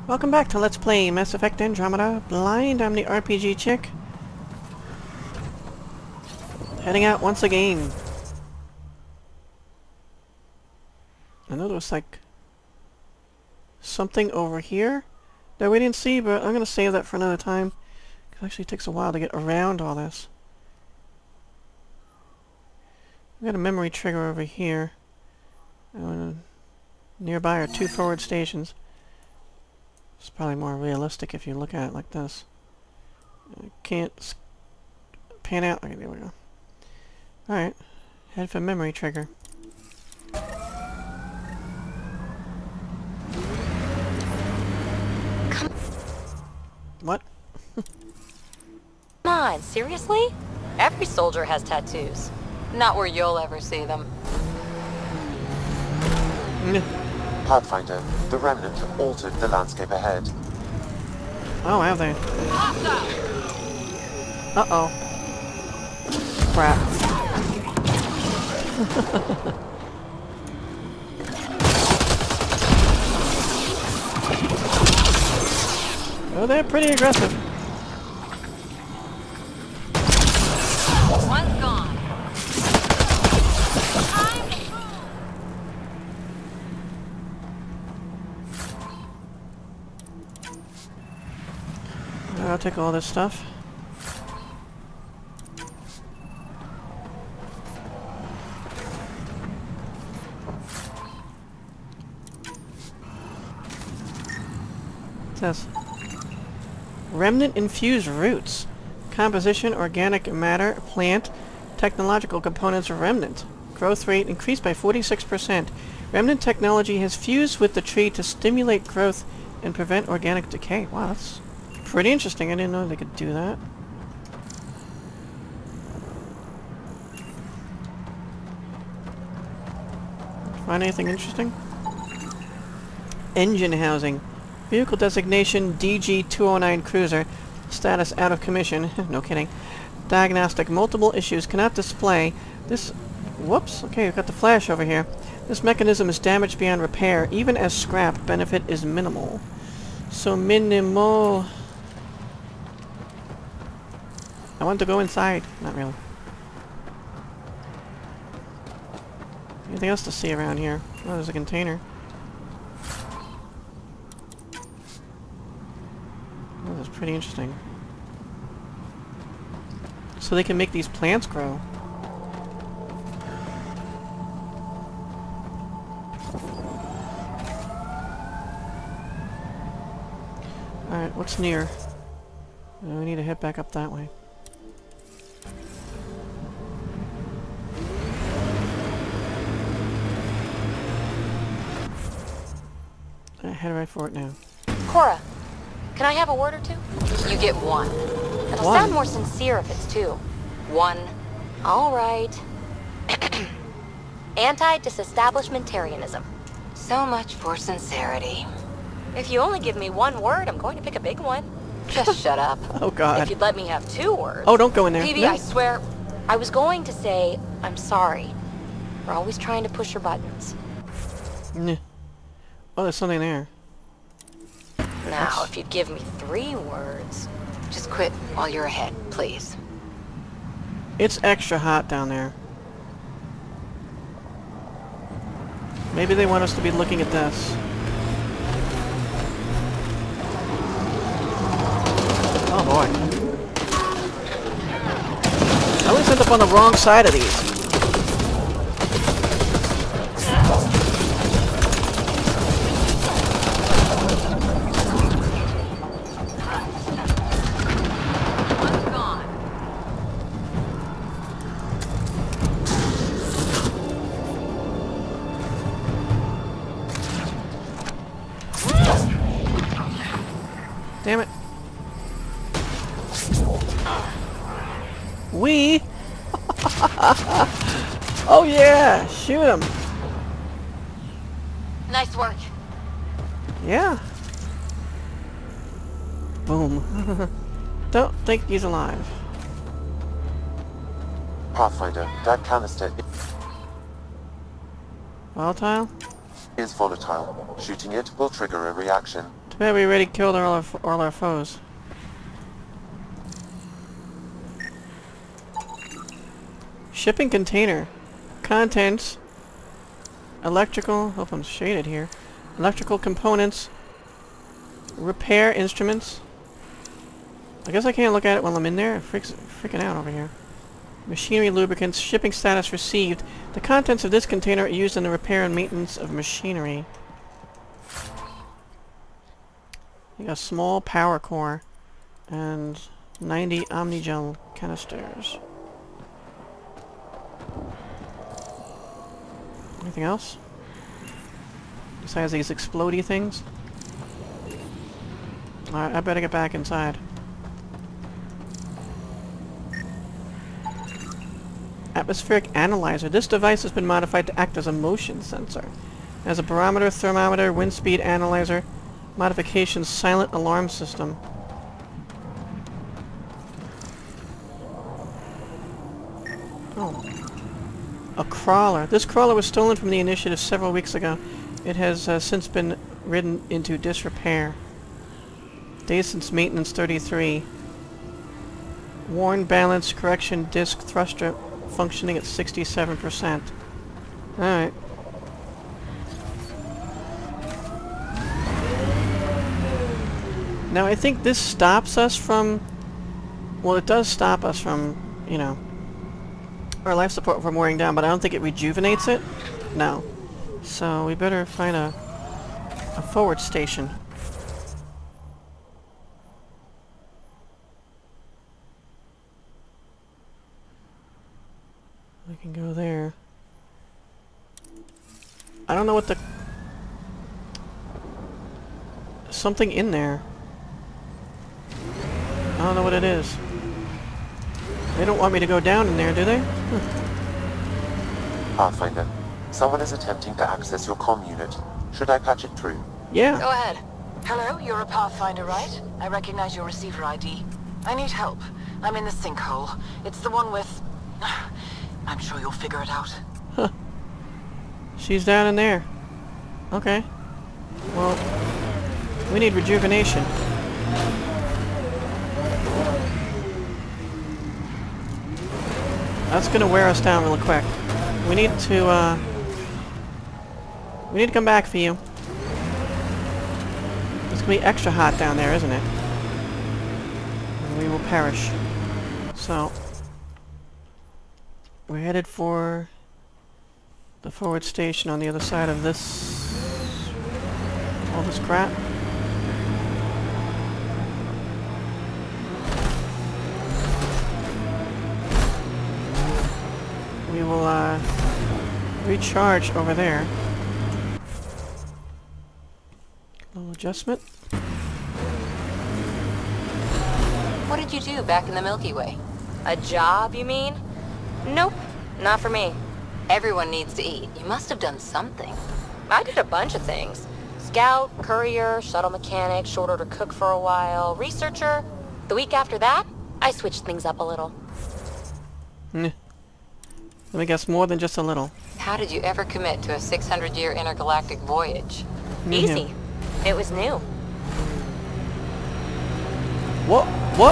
Welcome back to Let's Play Mass Effect Andromeda. Blind, I'm the RPG chick. Heading out once again. I know there was like something over here that we didn't see, but I'm going to save that for another time. It actually takes a while to get around all this. We got a memory trigger over here. Nearby are 2 forward stations. It's probably more realistic if you look at it like this. I can't pan out. Okay, there we go. Alright. Head for memory trigger. What? Come on, seriously? Every soldier has tattoos. Not where you'll ever see them. Pathfinder, the Remnant have altered the landscape ahead. Oh, have they? Uh-oh. Crap. Oh, they're pretty aggressive. One's gone. I'll take all this stuff. It says Remnant infused roots. Composition, organic matter, plant, technological components of Remnant. Growth rate increased by 46%. Remnant technology has fused with the tree to stimulate growth and prevent organic decay. Wow, that's pretty interesting. I didn't know they could do that. Find anything interesting? Engine housing. Vehicle designation DG-209 cruiser. Status out of commission. No kidding. Diagnostic. Multiple issues. Cannot display. This... Whoops. Okay, we've got the flash over here. This mechanism is damaged beyond repair. Even as scrap, benefit is minimal. So minimal... I want to go inside. Not really. Anything else to see around here? Oh, there's a container. Oh, that's pretty interesting. So they can make these plants grow. Alright, what's near? We need to head back up that way. Head right for it now. Cora, can I have a word or two? You get one. It'll sound more sincere if it's 2. 1. All right. Anti-disestablishmentarianism. So much for sincerity. If you only give me 1 word, I'm going to pick a big one. Just shut up. Oh, God. If you'd let me have 2 words... Oh, don't go in there. Phoebe, No. I swear... I was going to say, I'm sorry. For always trying to push your buttons. Nah. Oh, there's something there. Now, if you'd give me 3 words... Just quit while you're ahead, please. It's extra hot down there. Maybe they want us to be looking at this. Oh boy. I always end up on the wrong side of these. Damn it. We? Oh yeah! Shoot him! Nice work. Yeah. Boom. Don't think he's alive. Pathfinder, that canister Volatile? is volatile. Shooting it will trigger a reaction. bad we already killed all our foes. Shipping container. Contents. Electrical. Hope I'm shaded here. Electrical components. Repair instruments. I guess I can't look at it while I'm in there. It freaking out over here. Machinery lubricants. Shipping status received. The contents of this container are used in the repair and maintenance of machinery. You got a small power core. And 90 omnigel canisters. Anything else? Besides these explodey things? Alright, I better get back inside. Atmospheric analyzer. This device has been modified to act as a motion sensor. It has a barometer, thermometer, wind speed analyzer, modifications, silent alarm system. Oh. A crawler. This crawler was stolen from the initiative several weeks ago. It has since been ridden into disrepair. Days since maintenance 33. Worn balance correction disc thruster functioning at 67%. Alright. Now I think this stops us from... Well, it does stop us from, you know, our life support from wearing down, but I don't think it rejuvenates it. No. So we better find a forward station. We can go there. I don't know what the... Something in there. I don't know what it is. They don't want me to go down in there, do they? Pathfinder, someone is attempting to access your comm unit. Should I patch it through? Yeah. Go ahead. Hello, you're a Pathfinder, right? I recognize your receiver ID. I need help. I'm in the sinkhole. It's the one with... I'm sure you'll figure it out. Huh. She's down in there. Okay. Well, we need rejuvenation. That's gonna wear us down really quick. We need to come back for you. It's gonna be extra hot down there, isn't it? And we will perish. So, we're headed for the forward station on the other side of this... all this crap. We will, recharge over there. Little adjustment. What did you do back in the Milky Way? A job, you mean? Nope, not for me. Everyone needs to eat. You must have done something. I did a bunch of things. Scout, courier, shuttle mechanic, short order cook for a while, researcher. The week after that, I switched things up a little. Let me guess, more than just a little. How did you ever commit to a 600-year intergalactic voyage? Easy. It was new. What? What?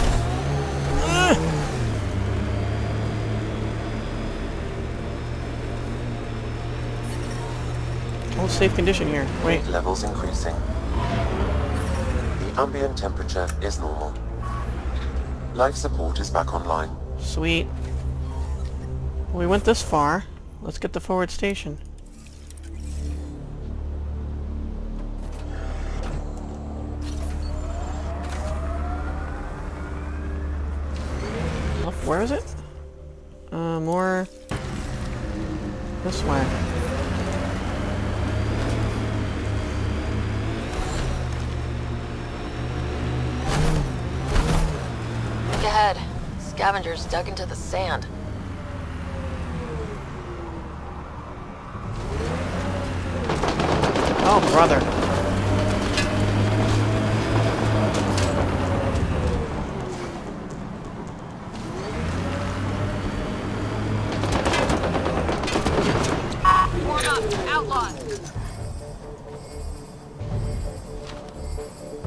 Oh, safe condition here. Wait. Heat levels increasing. The ambient temperature is normal. Life support is back online. Sweet. We went this far. Let's get the forward station. Oh, where is it? More... this way. Look ahead. Scavengers dug into the sand. Oh, brother. Warm up, outlaws.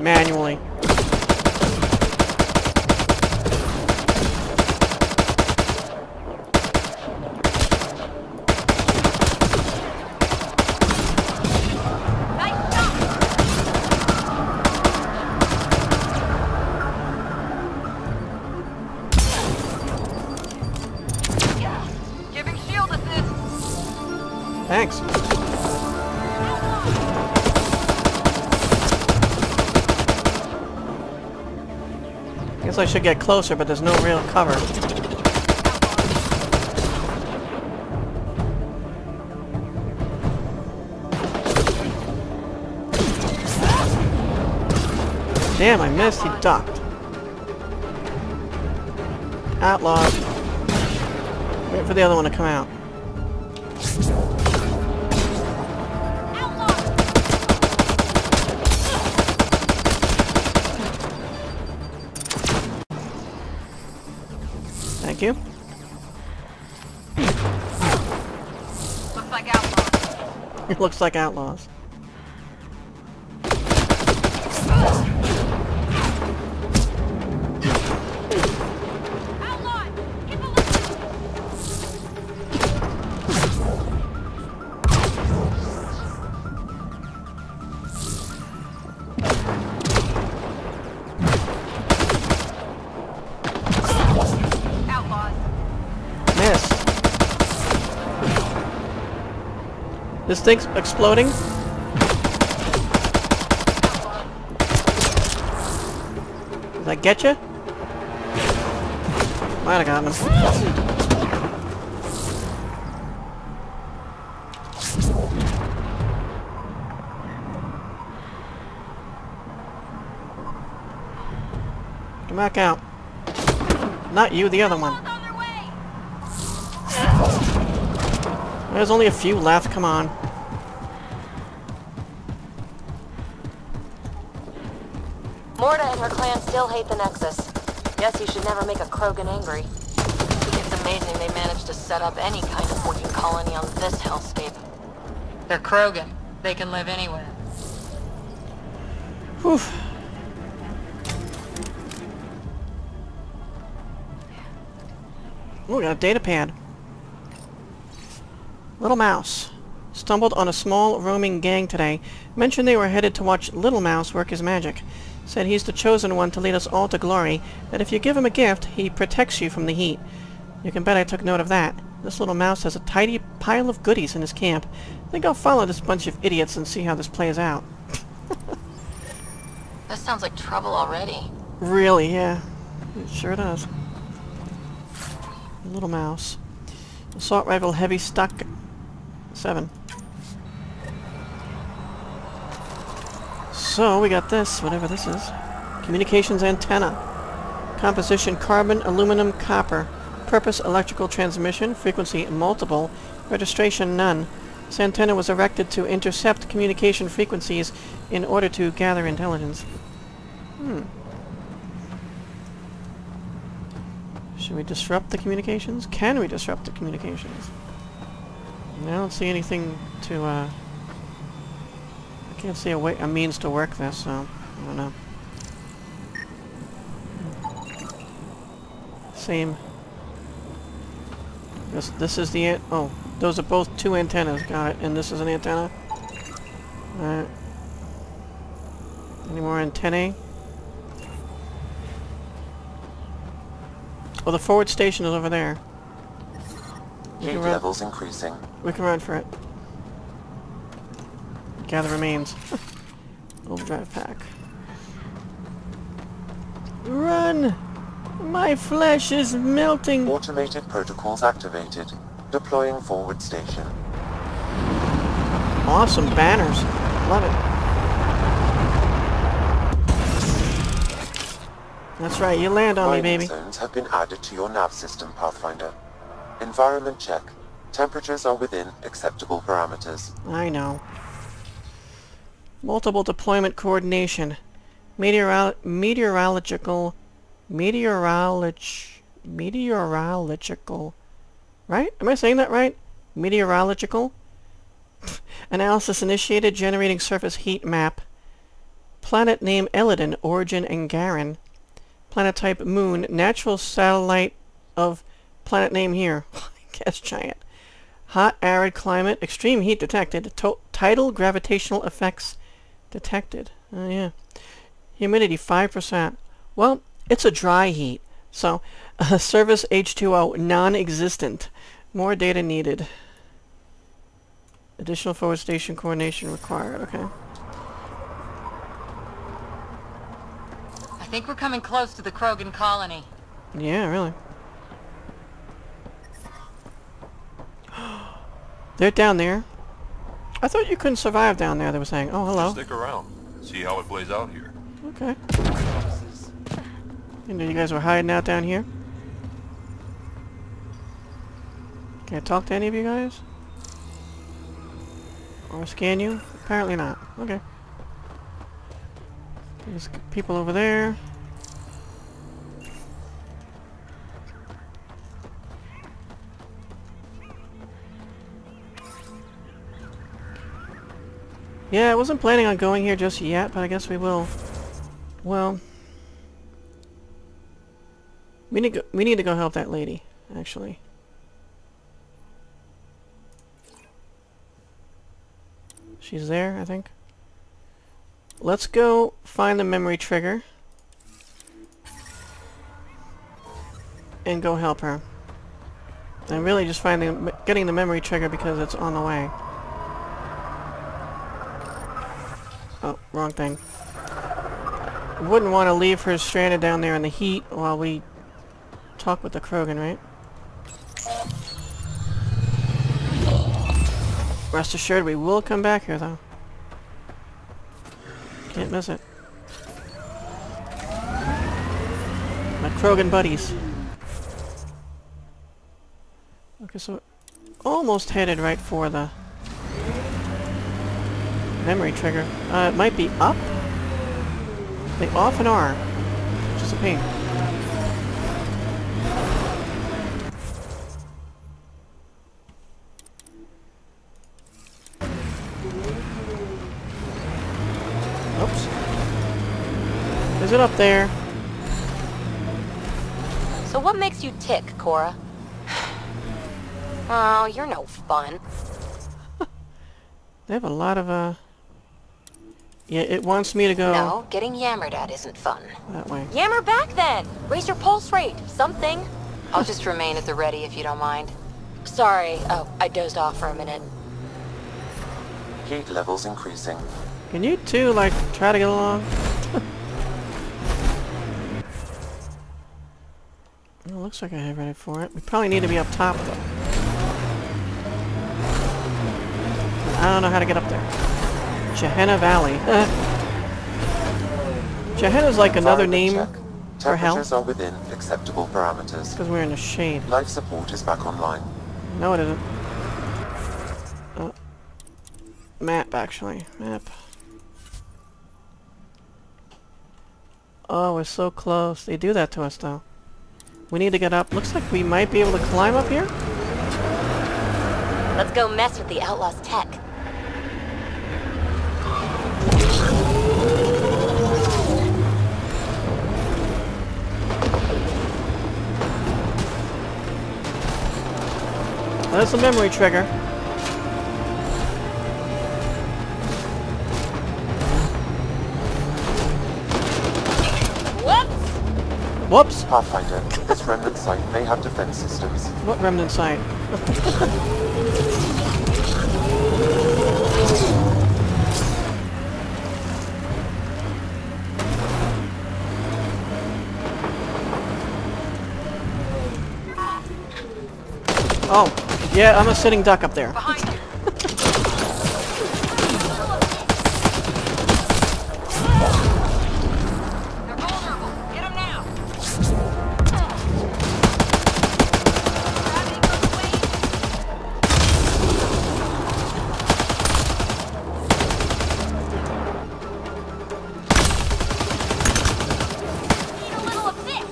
manually. Thanks. Guess I should get closer, but there's no real cover. Damn, I missed. He ducked. Outlaws. Wait for the other one to come out. Thank you. Looks like outlaws. It looks like outlaws. This thing's exploding. Did that get you? Might have gotten him. Come back out. Not you, the other one. There's only a few left, come on. Morta and her clan still hate the Nexus. Guess you should never make a Krogan angry. It's amazing they managed to set up any kind of working colony on this hellscape. They're Krogan. They can live anywhere. Whew. Oh, we got a data pad. Little Mouse. Stumbled on a small roaming gang today. Mentioned they were headed to watch Little Mouse work his magic. Said he's the chosen one to lead us all to glory. That if you give him a gift, he protects you from the heat. You can bet I took note of that. This little mouse has a tidy pile of goodies in his camp. I think I'll follow this bunch of idiots and see how this plays out. That sounds like trouble already. Really, yeah. It sure does. Little Mouse. Assault rifle heavy stock 7. So, we got this, whatever this is. Communications antenna. Composition carbon, aluminum, copper. Purpose electrical transmission. Frequency multiple. Registration none. This antenna was erected to intercept communication frequencies in order to gather intelligence. Should we disrupt the communications? Can we disrupt the communications? I don't see anything to, I can't see a means to work this, so I don't know. Same. This is the oh, those are both two antennas, got it, and this is an antenna. Alright. Any more antennae? Oh, the forward station is over there. Heat levels increasing. We can run for it. Gather remains. Overdrive pack. Run! My flesh is melting! Automated protocols activated. Deploying forward station. Awesome banners. Love it. That's right, you land on me, baby. Zones have been added to your nav system, Pathfinder. Environment check. Temperatures are within acceptable parameters. I know. Multiple deployment coordination. Meteorological... Right? Am I saying that right? Meteorological? Analysis initiated, generating surface heat map. Planet name Elidon, origin Angaran. Planet type Moon, natural satellite of planet name here. Gas giant. Hot, arid climate, extreme heat detected. Tidal gravitational effects detected. Oh yeah. Humidity 5%. Well, it's a dry heat. So, service H2O, non-existent. More data needed. Additional forward station coordination required. Okay. I think we're coming close to the Krogan colony. Yeah, really. They're down there. I thought you couldn't survive down there, they were saying. Oh, hello. Stick around. See how it plays out here. Okay. And you guys were hiding out down here? Can I talk to any of you guys? Or scan you? Apparently not. Okay. There's people over there. Yeah, I wasn't planning on going here just yet, but I guess we will. Well, we need to go help that lady, actually. She's there, I think. Let's go find the memory trigger and go help her. And really just getting the memory trigger because it's on the way. Oh, wrong thing. Wouldn't want to leave her stranded down there in the heat while we talk with the Krogan, right? Rest assured, we will come back here, though. Can't miss it. My Krogan buddies. Okay, so almost headed right for the memory trigger. It might be up. They often are, which is a pain. Oops. Is it up there? So what makes you tick, Cora? Oh, you're no fun. They have a lot of, yeah, it wants me to go... No, getting yammered at isn't fun. That way. Yammer back then! Raise your pulse rate, something. I'll just remain at the ready if you don't mind. Sorry, oh, I dozed off for a minute. Heat levels increasing. Can you two, like, try to get along? Well, looks like I have ready for it. We probably need to be up top, though. I don't know how to get up there. Gehenna Valley. Gehenna's like another name for hell. Temperatures are within acceptable parameters. Because we're in the shade. Life support is back online. No, it isn't. Map, actually. Map. Oh, we're so close. They do that to us, though. We need to get up. Looks like we might be able to climb up here. Let's go mess with the Outlaw's tech. That's the memory trigger. Whoops! Pathfinder, this remnant site may have defense systems. What remnant site? Oh, yeah, I'm a sitting duck up there. Behind you. They're vulnerable. Get them now. Need a little of this.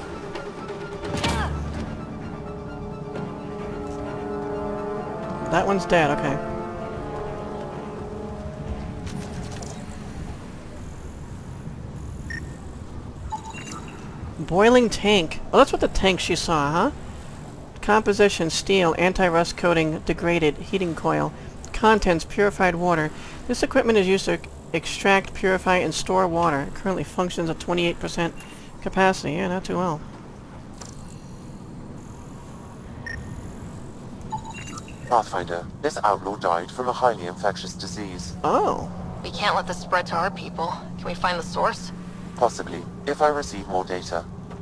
That one's dead, okay. Boiling tank. Oh, that's what the tank she saw, huh? Composition, steel, anti-rust coating, degraded, heating coil. Contents, purified water. This equipment is used to extract, purify, and store water. It currently functions at 28% capacity. Yeah, not too well. Pathfinder, this outlaw died from a highly infectious disease. Oh. We can't let this spread to our people. Can we find the source? Possibly, if I receive more data.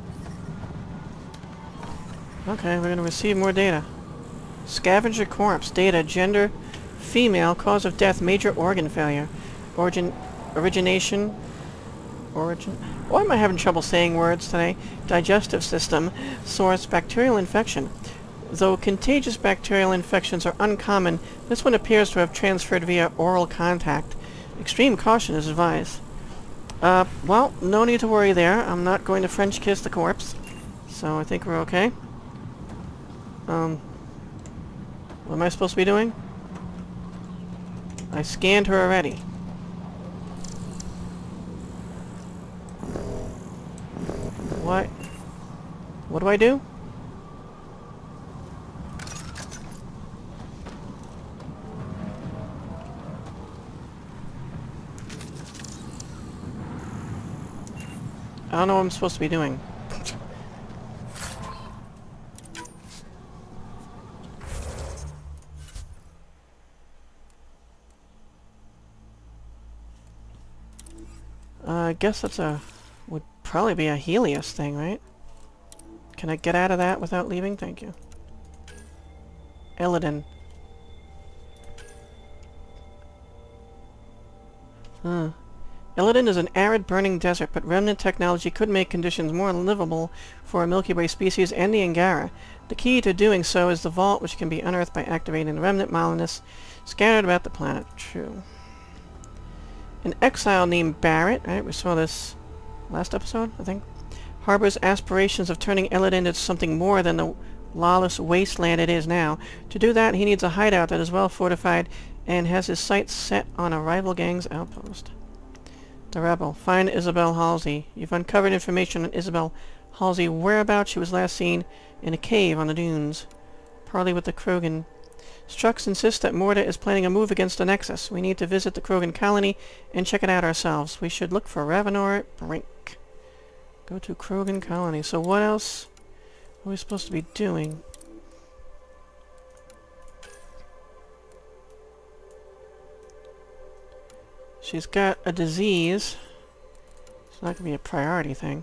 Okay, we're gonna receive more data. Scavenger corpse. Data. Gender. Female. Cause of death. Major organ failure. Origination. Why am I having trouble saying words today? Digestive system. Source. Bacterial infection. Though contagious bacterial infections are uncommon, this one appears to have transferred via oral contact. Extreme caution is advised. Well, no need to worry there. I'm not going to French kiss the corpse. So I think we're okay. What am I supposed to be doing? I scanned her already. What? What do I do? I don't know what I'm supposed to be doing. I guess that's would probably be a Helios thing, right? Can I get out of that without leaving? Thank you. Illidan. Illidan is an arid, burning desert, but remnant technology could make conditions more livable for a Milky Way species and the Angara. The key to doing so is the vault, which can be unearthed by activating the remnant colonists scattered about the planet. True. An exile named Barrett, right? We saw this last episode, I think. Harbors aspirations of turning Illidan into something more than the lawless wasteland it is now. To do that, he needs a hideout that is well fortified and has his sights set on a rival gang's outpost. The Rebel. Find Isabel Halsey. You've uncovered information on Isabel Halsey whereabouts. She was last seen in a cave on the dunes. Parley with the Krogan. Strux insists that Morta is planning a move against the Nexus. We need to visit the Krogan colony and check it out ourselves. We should look for Ravenor Brink. Go to Krogan colony. So what else are we supposed to be doing? She's got a disease. It's not going to be a priority thing.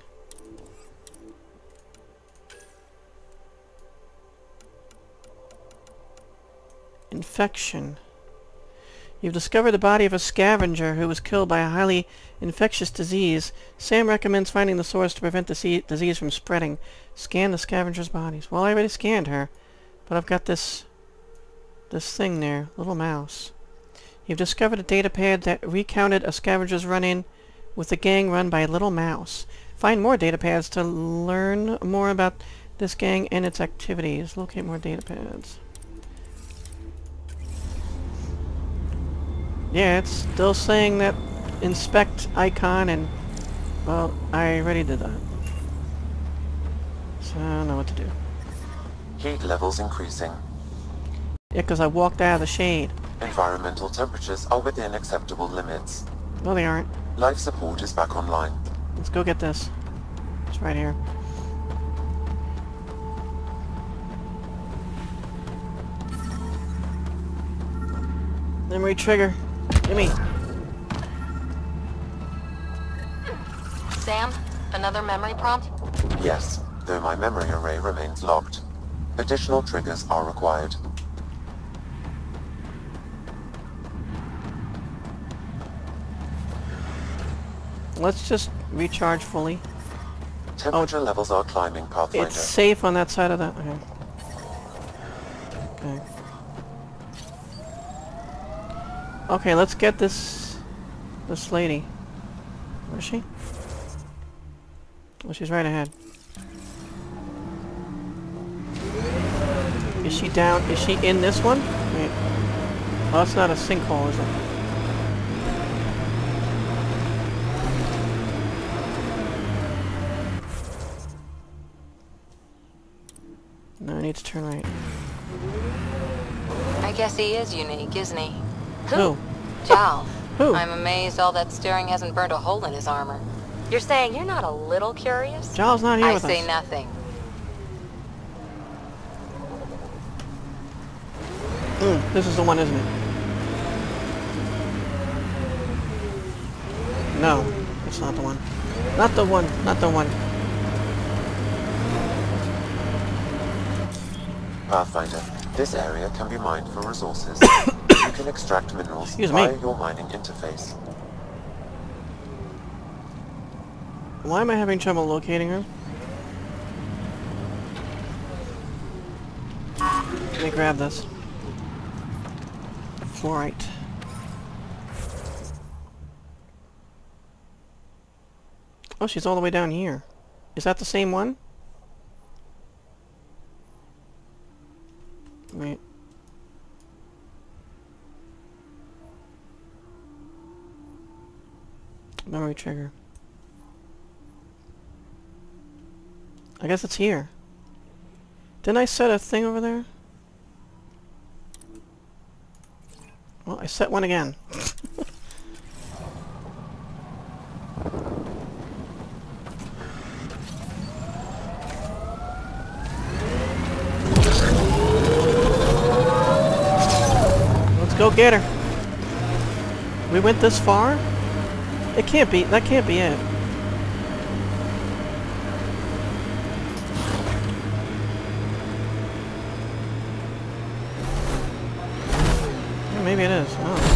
Infection. You've discovered the body of a scavenger who was killed by a highly infectious disease. S.a.m. recommends finding the source to prevent the disease from spreading. Scan the scavenger's bodies. Well, I already scanned her, but I've got this thing there, little mouse. You've discovered a datapad that recounted a scavenger's run-in with a gang run by Little Mouse. Find more datapads to learn more about this gang and its activities. Locate more datapads. Yeah, it's still saying that inspect icon and... well, I already did that. So I don't know what to do. Heat levels increasing. Yeah, because I walked out of the shade. Environmental temperatures are within acceptable limits. No, they aren't. Life support is back online. Let's go get this. It's right here. Memory trigger. Gimme. Sam, another memory prompt? Yes, though my memory array remains locked. Additional triggers are required. Let's just recharge fully. Temperature levels are climbing, Pathfinder. It's safe on that side of the... okay. Okay. Okay, let's get this lady. Where is she? Oh, she's right ahead. Is she down? Is she in this one? Wait. Oh, that's not a sinkhole, is it? need to turn right. I guess he is unique, isn't he? Who? Jal. Who? I'm amazed all that steering hasn't burnt a hole in his armor. You're saying you're not a little curious? Jal's not here I with us. say nothing. This is the one, isn't it? No, it's not the one. Not the one. Not the one. Pathfinder, this area can be mined for resources. You can extract minerals via your mining interface. Why am I having trouble locating her? Let me grab this. Fluorite. Oh, she's all the way down here. Is that the same one? Wait. Memory trigger. I guess it's here. Didn't I set a thing over there? Well, I set one again. Let's go get her. We went this far? It can't be. That can't be it. Maybe it is. Oh.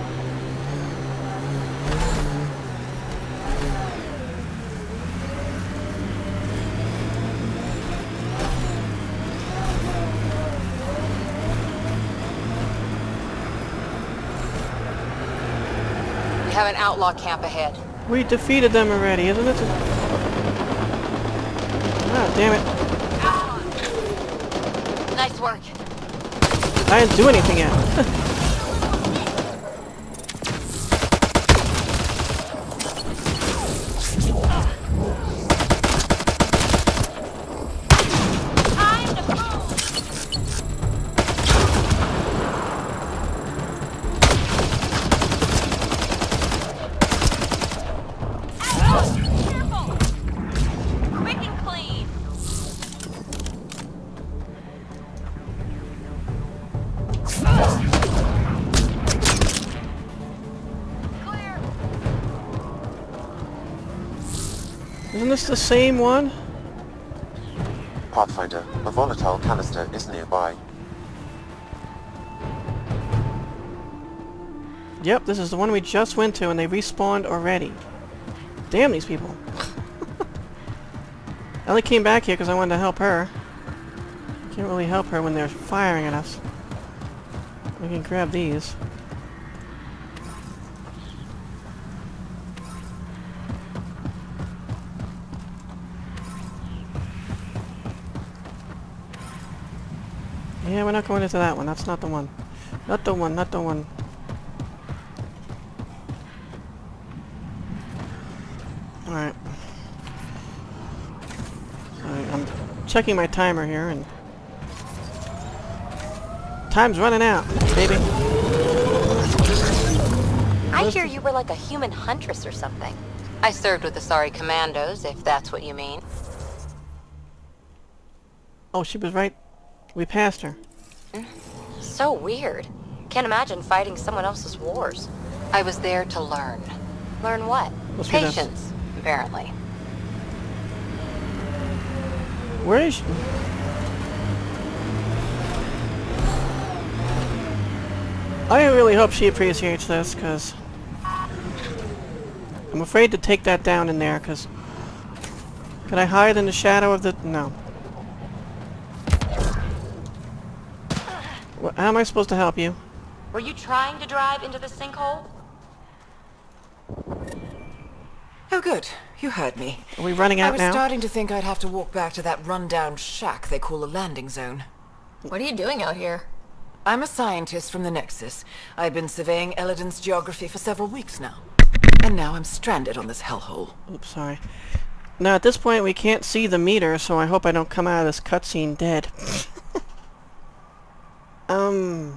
We have an outlaw camp ahead. We defeated them already, isn't it? Ah, damn it. Nice work. I didn't do anything yet. Isn't this the same one? Pathfinder, a volatile canister is nearby. Yep, this is the one we just went to and they respawned already. Damn these people. I only came back here because I wanted to help her. Can't really help her when they're firing at us. We can grab these. Yeah, we're not going into that one. That's not the one. Not the one, not the one. Alright. I'm checking my timer here and... Time's running out, baby. I hear you were like a human huntress or something. I served with the Sorry Commandos, if that's what you mean. Oh, she was right. We passed her. So weird. Can't imagine fighting someone else's wars. I was there to learn. Learn what? Let's read this. Patience, apparently. Where is she? I really hope she appreciates this, because... I'm afraid to take that down in there, because... Could I hide in the shadow of the... No. How am I supposed to help you? Were you trying to drive into the sinkhole? Oh good, you heard me. Are we running out now? I was starting to think I'd have to walk back to that rundown shack they call a landing zone. What are you doing out here? I'm a scientist from the Nexus. I've been surveying Eladin's geography for several weeks now. And now I'm stranded on this hellhole. Oops, sorry. Now at this point we can't see the meter, so I hope I don't come out of this cutscene dead.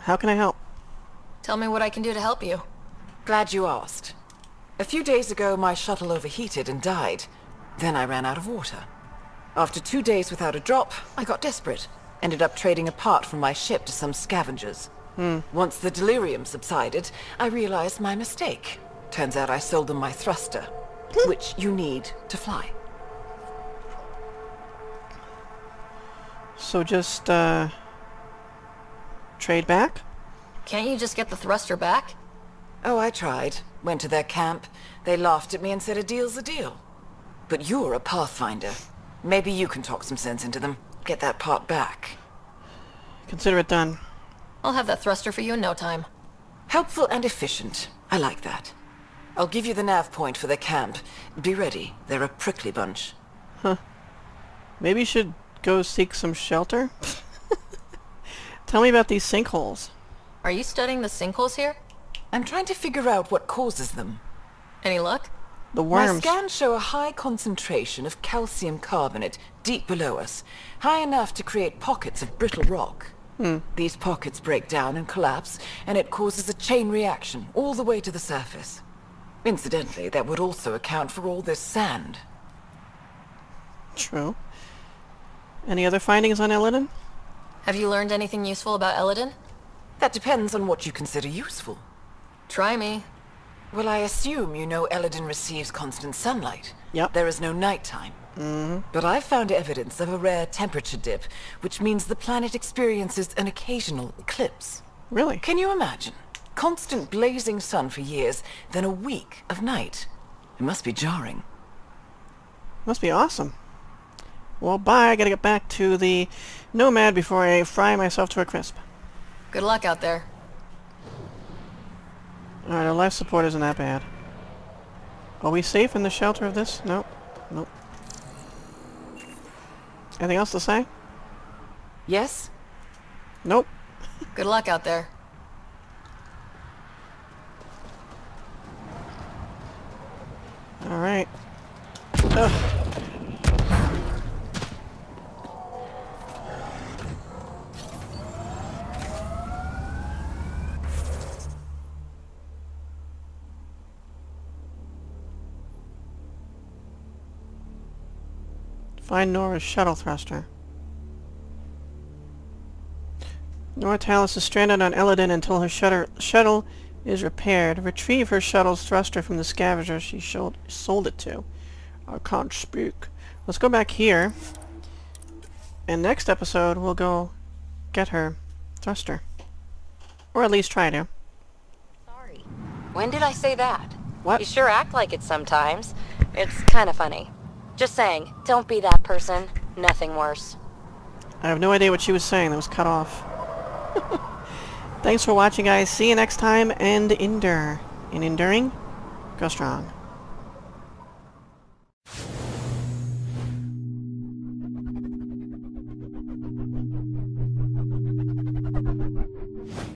How can I help? Tell me what I can do to help you. Glad you asked. A few days ago, my shuttle overheated and died. Then I ran out of water. After 2 days without a drop, I got desperate. Ended up trading a part from my ship to some scavengers. Once the delirium subsided, I realized my mistake. Turns out I sold them my thruster, which you need to fly. So just, trade back? Can't you just get the thruster back? Oh, I tried. Went to their camp. They laughed at me and said a deal's a deal. But you're a pathfinder. Maybe you can talk some sense into them. Get that part back. Consider it done. I'll have that thruster for you in no time. Helpful and efficient. I like that. I'll give you the nav point for their camp. Be ready. They're a prickly bunch. Maybe you should go seek some shelter? Tell me about these sinkholes. Are you studying the sinkholes here? I'm trying to figure out what causes them. Any luck? The My worms. scans show a high concentration of calcium carbonate deep below us, high enough to create pockets of brittle rock. These pockets break down and collapse, and it causes a chain reaction all the way to the surface. Incidentally, that would also account for all this sand. True. Any other findings on Elodin? Have you learned anything useful about Elodin? That depends on what you consider useful. Try me. Well, I assume you know Elodin receives constant sunlight. Yep. There is no nighttime. But I've found evidence of a rare temperature dip, which means the planet experiences an occasional eclipse. Really? Can you imagine? Constant blazing sun for years, then a week of night. It must be jarring. Must be awesome. Well, bye. I gotta get back to the Nomad before I fry myself to a crisp. Good luck out there. Alright, our life support isn't that bad. Are we safe in the shelter of this? Nope. Nope. Anything else to say? Yes? Nope. Good luck out there. Alright. Find Nora's shuttle thruster. Nora Tallis is stranded on Elodin until her shuttle is repaired. Retrieve her shuttle's thruster from the scavenger she sold it to. I can't speak. Let's go back here. And next episode we'll go get her thruster. Or at least try to. Sorry. When did I say that? What? You sure act like it sometimes. It's kind of funny. Just saying, don't be that person. Nothing worse. I have no idea what she was saying. That was cut off. Thanks for watching, guys. See you next time, and endure. In enduring, go strong.